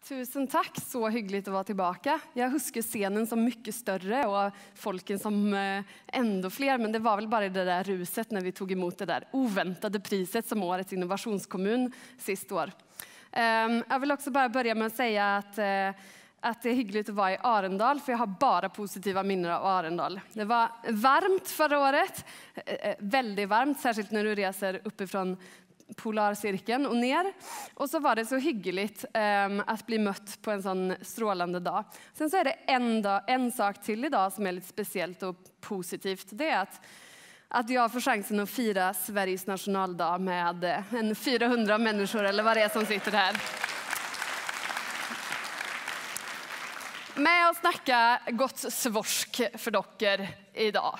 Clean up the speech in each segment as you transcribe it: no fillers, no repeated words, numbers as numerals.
Tusen tack, så hyggligt att vara tillbaka. Jag huskar scenen som mycket större och folken som ändå fler. Men det var väl bara det där ruset när vi tog emot det där oväntade priset som årets innovationskommun sist år. Jag vill också bara börja med att säga att det är hyggligt att vara i Arendal, för jag har bara positiva minnen av Arendal. Det var varmt förra året, väldigt varmt, särskilt när du reser uppifrån polarcirkeln och ner. Och så var det så hyggligt att bli mött på en sån strålande dag. Sen så är det en sak till idag som är lite speciellt och positivt. Det är att jag får chansen att fira Sveriges nationaldag med 400 människor eller vad det är som sitter här. Med att snacka gott svorsk för docker idag.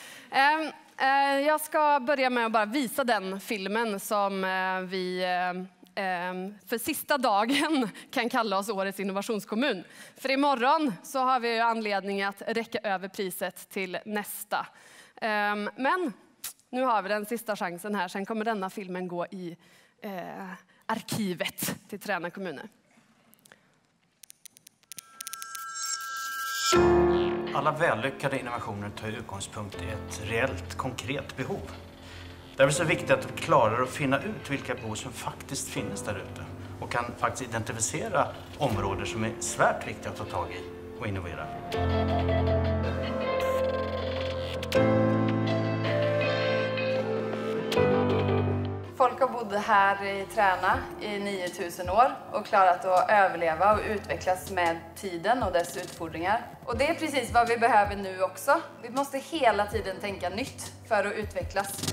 Jag ska börja med att bara visa den filmen som vi för sista dagen kan kalla oss årets innovationskommun. För imorgon så har vi anledning att räcka över priset till nästa. Men nu har vi den sista chansen här. Sen kommer denna filmen gå i arkivet till Träna kommuner. Alla vällyckade innovationer tar utgångspunkt i ett reellt, konkret behov. Därför är det så viktigt att de klarar att finna ut vilka behov som faktiskt finns där ute och kan faktiskt identifiera områden som är svärt viktiga att ta tag i och innovera. Folk har bott här i Träna i 9000 år och klarat att överleva och utvecklas med tiden och dess utfordringar. Och det är precis vad vi behöver nu också. Vi måste hela tiden tänka nytt för att utvecklas.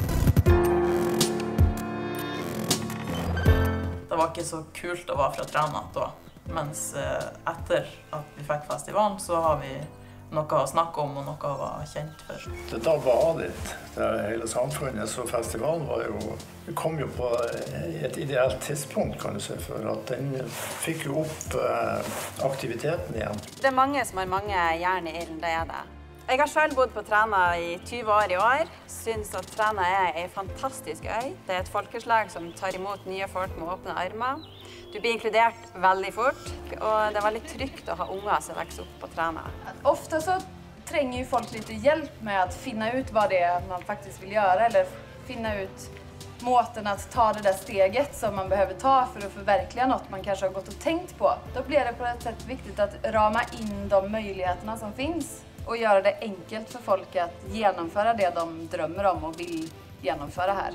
Det var inte så kul att vara från Träna då. Men efter att vi fick festivalen så har vi något att snacka om och något att vara känt för. Det var det hela samfunnet, så festivalen var det kom ju på ett ideellt tidspunkt kan du säga, för att den fick ju upp aktiviteten igen. Det är många som har många järn i ilden, det är det. Jag har själv bott på Träna i 20 år i år. Syns att Träna är en fantastisk ö. Det är ett folkeslag som tar emot nya folk med öppna armar. Du blir inkluderat väldigt fort och det var väldigt tryggt att ha unga som växer upp på Träna. Ofta så tränger ju folk lite hjälp med att finna ut vad det är man faktiskt vill göra eller finna ut måten att ta det där steget som man behöver ta för att förverkliga något man kanske har gått och tänkt på. Då blir det på ett sätt viktigt att rama in de möjligheterna som finns och göra det enkelt för folk att genomföra det de drömmer om och vill genomföra här.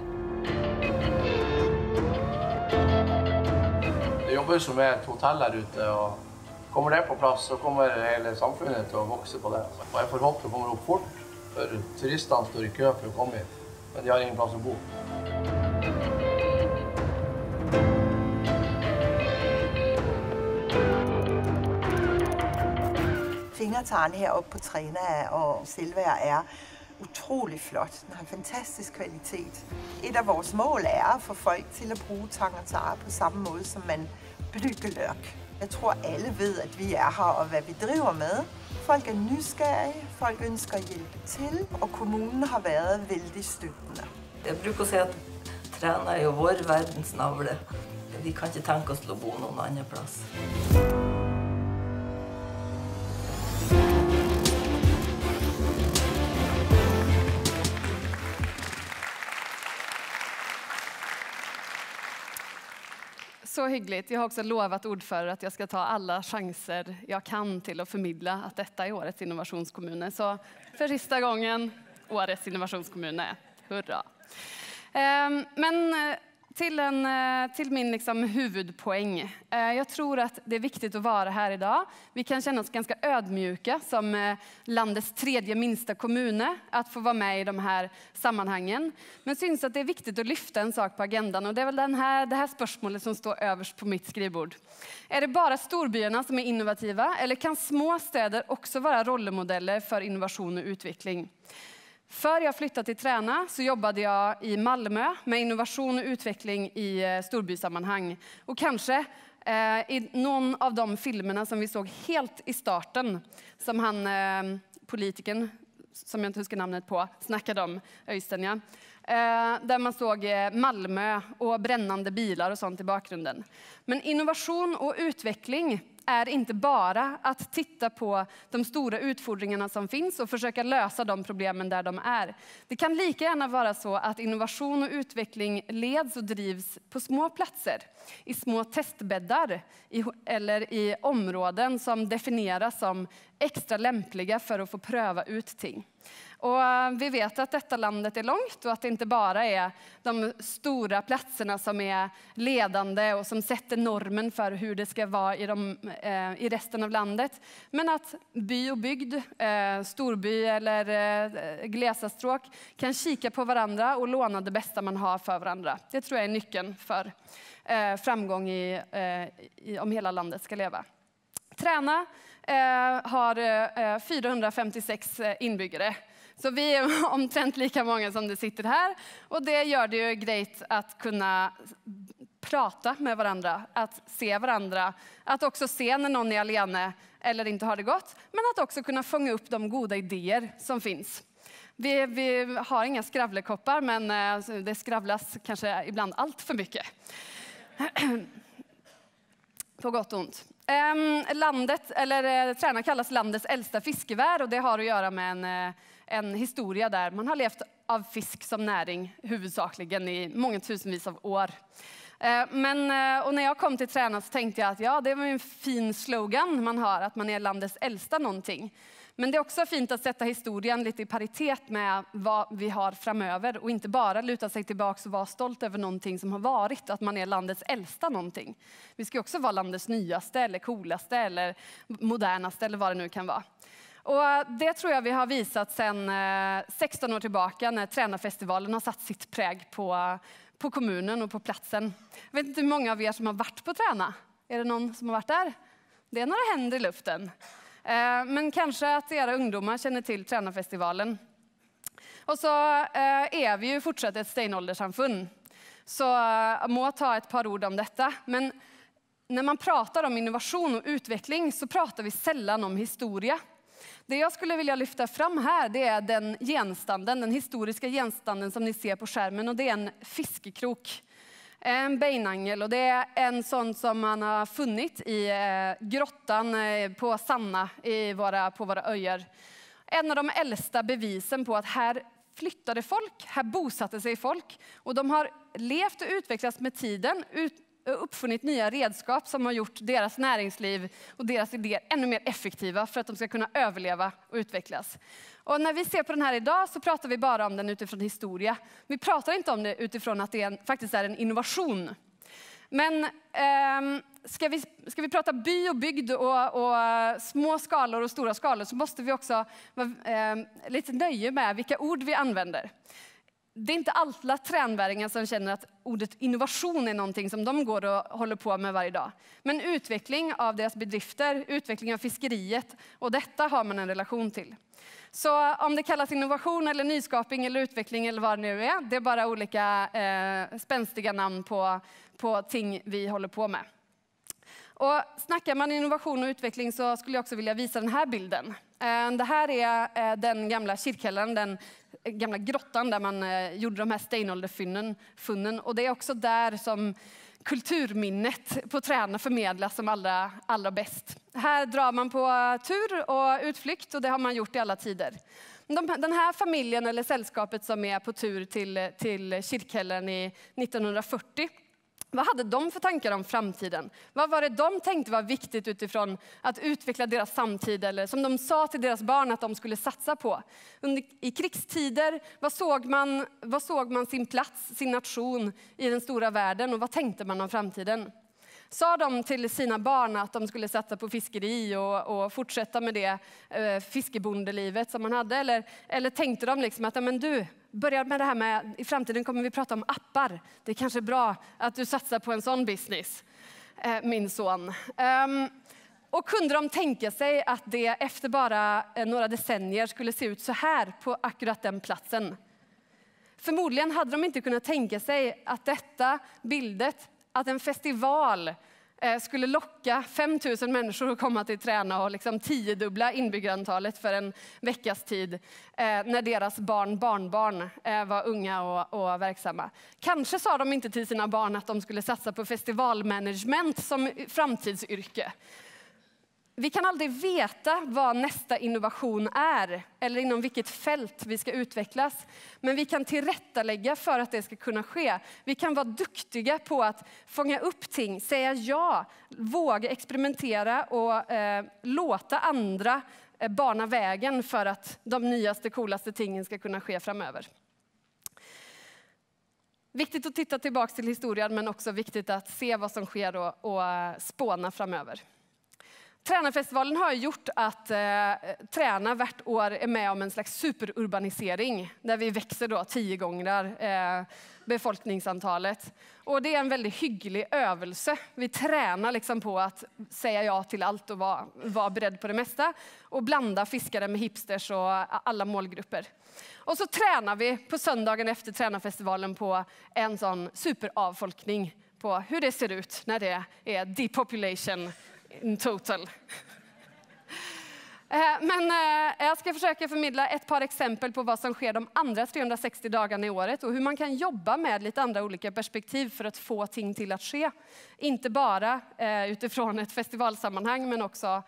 Jag jobbar som är ett hotell där ute och kommer det på plats så kommer hela samfunnet att växa på det. Och jag får hoppas att det kommer upp fort för turisterna står i kö för att komma hit. Men de har ingen plats att bo. Fingertaren här uppe på Träna och Silvia är otroligt flott. Den har fantastisk kvalitet. Ett av våra mål är att få folk till att bruka tang och tar på samma sätt som man bygger lök. Jag tror alla vet att vi är här och vad vi driver med. Folk är nysgerriga, folk önskar hjälpa till och kommunen har varit väldigt stöttande. Jag brukar säga att Träna är vår världsnavle. Vi kan inte tänka oss att bo någon annan plats. Så hyggligt. Jag har också lovat ordförande att jag ska ta alla chanser jag kan till att förmedla att detta är årets innovationskommun. Så för sista gången, årets innovationskommun. Hurra! Men till min liksom huvudpoäng. Jag tror att det är viktigt att vara här idag. Vi kan känna oss ganska ödmjuka som landets 3:e minsta kommun att få vara med i de här sammanhangen. Men syns att det är viktigt att lyfta en sak på agendan och det är väl det här spörsmålet som står överst på mitt skrivbord. Är det bara storbyarna som är innovativa eller kan små städer också vara rollmodeller för innovation och utveckling? För jag flyttade till Träna så jobbade jag i Malmö med innovation och utveckling i storbysammanhang. Och kanske i någon av de filmerna som vi såg helt i starten som han, politikern, som jag inte huskar namnet på, snackade om, Öystein, ja. där man såg Malmö och brännande bilar och sånt i bakgrunden. Men innovation och utveckling är inte bara att titta på de stora utfordringarna som finns och försöka lösa de problemen där de är. Det kan lika gärna vara så att innovation och utveckling leds och drivs på små platser, i små testbäddar eller i områden som definieras som extra lämpliga för att få pröva ut ting. Och vi vet att detta landet är långt och att det inte bara är de stora platserna som är ledande och som sätter normen för hur det ska vara i resten av landet. Men att by och bygd, storby eller glesastråk kan kika på varandra och låna det bästa man har för varandra. Det tror jag är nyckeln för framgång om hela landet ska leva. Träna har 456 inbyggare. Så vi är omtrent lika många som det sitter här. Och det gör det ju grejt att kunna prata med varandra, att se varandra. Att också se när någon är alene eller inte har det gott. Men att också kunna fånga upp de goda idéer som finns. Vi har inga skravlekoppar, men det skravlas kanske ibland allt för mycket. På gott och ont. Träna kallas landets äldsta fiskevär och det har att göra med en historia där man har levt av fisk som näring huvudsakligen i många tusenvis av år. Och när jag kom till Träna så tänkte jag att det var en fin slogan man har, att man är landets äldsta någonting. Men det är också fint att sätta historien lite i paritet med vad vi har framöver och inte bara luta sig tillbaka och vara stolt över någonting som har varit, att man är landets äldsta någonting. Vi ska också vara landets nyaste eller coolaste eller modernaste eller vad det nu kan vara. Och det tror jag vi har visat sedan 16 år tillbaka när Tränarfestivalen har satt sitt präg på kommunen och på platsen. Jag vet inte hur många av er som har varit på Träna. Är det någon som har varit där? Det är några händer i luften. Men kanske att era ungdomar känner till Tränarfestivalen. Och så är vi ju fortsatt ett stenålderssamfund. Så må ta ett par ord om detta. Men när man pratar om innovation och utveckling så pratar vi sällan om historia. Det jag skulle vilja lyfta fram här, det är den historiska genstanden som ni ser på skärmen, och det är en fiskekrok. En beinangel, och det är en sån som man har funnit i grottan på Sanna på våra öar. En av de äldsta bevisen på att här flyttade folk, här bosatte sig folk, och de har levt och utvecklats med tiden, uppfunnit nya redskap som har gjort deras näringsliv och deras idéer ännu mer effektiva för att de ska kunna överleva och utvecklas. Och när vi ser på den här idag så pratar vi bara om den utifrån historia. Vi pratar inte om det utifrån att det faktiskt är en innovation. Men ska vi prata by och bygd och små skalor och stora skalor så måste vi också vara lite nöjda med vilka ord vi använder. Det är inte alla tränväringar som känner att ordet innovation är någonting som de går och håller på med varje dag. Men utveckling av deras bedrifter, utveckling av fiskeriet, och detta har man en relation till. Så om det kallas innovation eller nyskapning eller utveckling eller vad det nu är, det är bara olika spänstiga namn på ting vi håller på med. Och snackar man innovation och utveckling så skulle jag också vilja visa den här bilden. Det här är den gamla kyrkkällaren, den gamla grottan där man gjorde de här stenålderfunnen. Och det är också där som kulturminnet på Träna förmedlas som allra bäst. Här drar man på tur och utflykt, och det har man gjort i alla tider. Den här familjen eller sällskapet som är på tur till kyrkkällaren i 1940, vad hade de för tankar om framtiden? Vad var det de tänkte var viktigt utifrån att utveckla deras samtid, eller som de sa till deras barn att de skulle satsa på? I krigstider, vad såg man sin plats, sin nation i den stora världen, och vad tänkte man om framtiden? Sa de till sina barn att de skulle satsa på fiskeri och fortsätta med det fiskebondelivet som man hade? Eller tänkte de liksom att men du, börja med det här med, i framtiden kommer vi prata om appar. Det är kanske bra att du satsar på en sån business, min son. Och kunde de tänka sig att det efter bara några decennier skulle se ut så här på akkurat den platsen? Förmodligen hade de inte kunnat tänka sig att detta bildet, att en festival skulle locka 5 000 människor att komma till Träna och liksom 10-dubbla inbyggarantalet för en veckas tid när deras barnbarn var unga och verksamma. Kanske sa de inte till sina barn att de skulle satsa på festivalmanagement som framtidsyrke. Vi kan aldrig veta vad nästa innovation är eller inom vilket fält vi ska utvecklas. Men vi kan tillrättalägga för att det ska kunna ske. Vi kan vara duktiga på att fånga upp ting, säga ja, våga experimentera och låta andra bana vägen för att de nyaste, coolaste tingen ska kunna ske framöver. Viktigt att titta tillbaka till historien, men också viktigt att se vad som sker och spåna framöver. Tränafestivalen har gjort att Träna vart år är med om en slags superurbanisering där vi växer då 10 gånger befolkningsantalet. Och det är en väldigt hygglig övelse. Vi tränar liksom på att säga ja till allt och vara beredd på det mesta och blanda fiskare med hipsters och alla målgrupper. Och så tränar vi på söndagen efter Tränafestivalen på en sån superavfolkning på hur det ser ut när det är depopulation in total. Men jag ska försöka förmedla ett par exempel på vad som sker de andra 360 dagarna i året och hur man kan jobba med lite andra olika perspektiv för att få ting till att ske. Inte bara utifrån ett festivalsammanhang, men också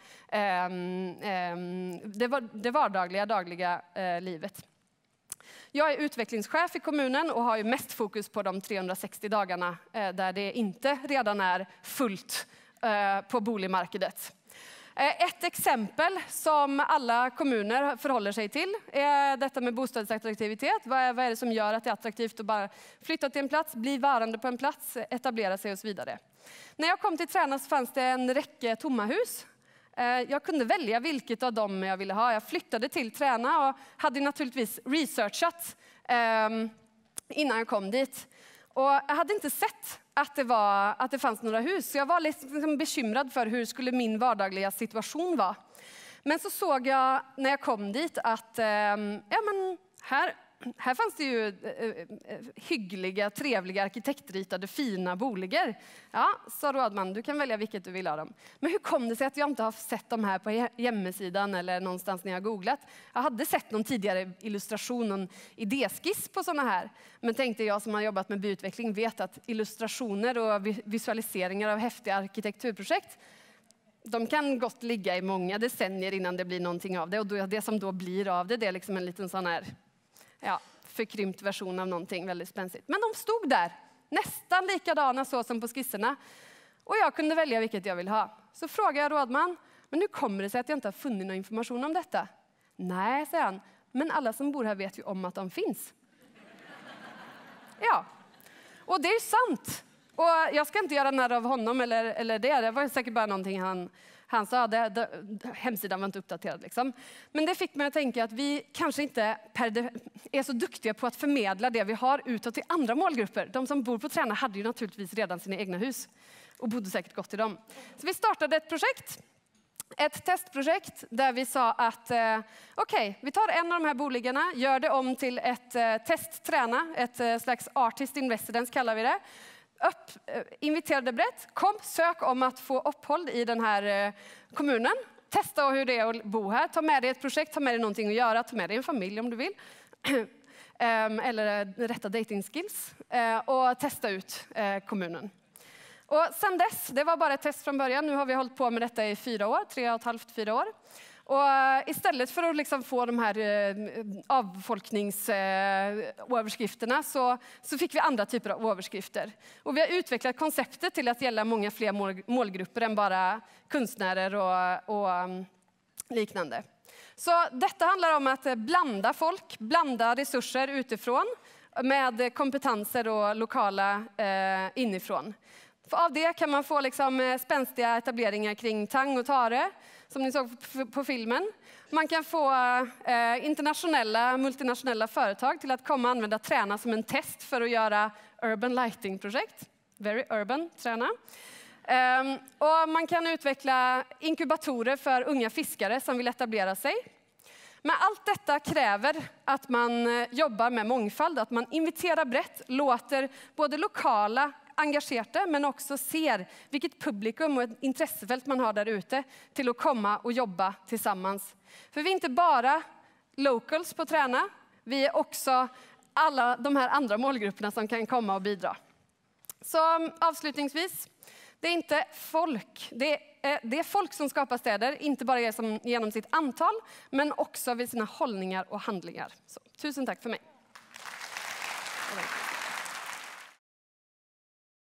det dagliga livet. Jag är utvecklingschef i kommunen och har ju mest fokus på de 360 dagarna där det inte redan är fullt på boligmarkedet. Ett exempel som alla kommuner förhåller sig till är detta med bostadsattraktivitet. Vad är det som gör att det är attraktivt att bara flytta till en plats, bli varande på en plats, etablera sig och så vidare. När jag kom till Träna så fanns det en räcka tomma hus. Jag kunde välja vilket av dem jag ville ha. Jag flyttade till Träna och hade naturligtvis researchat innan jag kom dit. Och jag hade inte sett att det fanns några hus. Så jag var liksom bekymrad för hur skulle min vardagliga situation vara. Men så såg jag när jag kom dit att här fanns det ju hyggliga, trevliga, arkitektritade, fina boliger. Ja, sa rådman, du kan välja vilket du vill ha dem. Men hur kom det sig att jag inte har sett dem här på hemsidan eller någonstans när jag har googlat? Jag hade sett någon tidigare illustration, någon idéskiss på sådana här. Men tänkte jag som har jobbat med byutveckling vet att illustrationer och visualiseringar av häftiga arkitekturprojekt, de kan gott ligga i många decennier innan det blir någonting av det. Och det som då blir av det är liksom en liten sån här förkrympt version av någonting väldigt spänstigt. Men de stod där, nästan likadana så som på skisserna. Och jag kunde välja vilket jag vill ha. Så frågade jag rådman, men hur kommer det sig att jag inte har funnit någon information om detta? Nej, säger han, men alla som bor här vet ju om att de finns. Ja, och det är sant. Och jag ska inte göra narr av honom eller det. Det var säkert bara någonting han sa, hemsidan var inte uppdaterad liksom. Men det fick mig att tänka att vi kanske inte är så duktiga på att förmedla det vi har utåt till andra målgrupper. De som bor på Träna hade ju naturligtvis redan sina egna hus och bodde säkert gott i dem. Så vi startade ett testprojekt där vi sa att okej, vi tar en av de här boligarna, gör det om till ett testträna, ett slags artist in residence kallar vi det. Inviterade brett, sök om att få uppehåll i den här kommunen. Testa hur det är att bo här. Ta med dig ett projekt, ta med dig någonting att göra. Ta med dig en familj om du vill. Eller rätta dating skills. Och testa ut kommunen. Och sen dess, det var bara ett test från början. Nu har vi hållit på med detta i 4 år, 3,5-4 år. Och istället för att liksom få de här avfolkningsöverskrifterna så fick vi andra typer av överskrifter. Och vi har utvecklat konceptet till att gälla många fler målgrupper än bara konstnärer och liknande. Så detta handlar om att blanda folk, blanda resurser utifrån med kompetenser och lokala inifrån. För av det kan man få liksom spänstiga etableringar kring tang och tare, som ni såg på filmen. Man kan få multinationella företag till att komma och använda Träna som en test för att göra urban lighting-projekt. Very urban, Träna. Och man kan utveckla inkubatorer för unga fiskare som vill etablera sig. Men allt detta kräver att man jobbar med mångfald, att man inviterar brett, låter både lokala engagerte, men också ser vilket publikum och ett intressefält man har där ute till att komma och jobba tillsammans. För vi är inte bara locals på Träna, vi är också alla de här andra målgrupperna som kan komma och bidra. Så avslutningsvis, det är inte folk, det är folk som skapar städer, inte bara genom sitt antal, men också vid sina hållningar och handlingar. Så, tusen tack för mig.